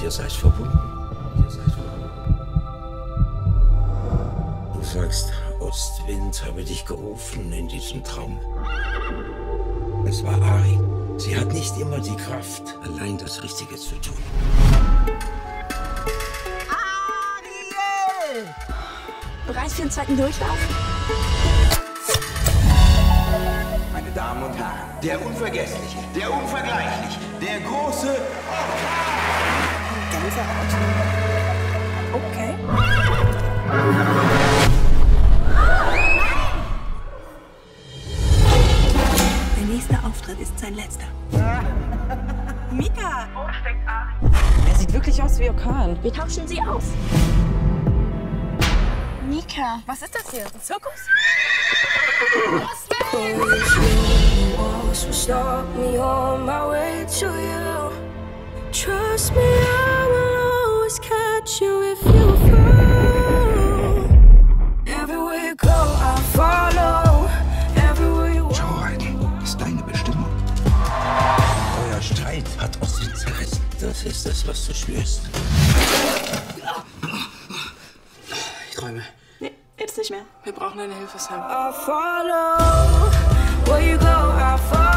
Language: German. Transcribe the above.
Ihr seid verbunden. Du sagst, Ostwind habe dich gerufen in diesem Traum. Es war Ari. Sie hat nicht immer die Kraft, allein das Richtige zu tun. Ariel! Bereit für den zweiten Durchlauf? Meine Damen und Herren, der Unvergessliche, der Unvergleichliche, der große Gänsehaut. Okay. Der nächste Auftritt ist sein letzter. Mika! Wo steckt Ari? Er sieht wirklich aus wie Orkan. Wir tauschen sie aus. Mika, was ist das hier? Ein Zirkus? Stop me on my way to you. Trust me, I will always catch you if you fall. Everywhere you go, I follow. Everywhere you Showreiten ist deine Bestimmung. Euer Streit hat Ostwind zerrissen. Das ist es, was du spürst. Ich träume. Nee, jetzt nicht mehr. Wir brauchen eine Hilfe, Sam. I follow. Where you go, I follow.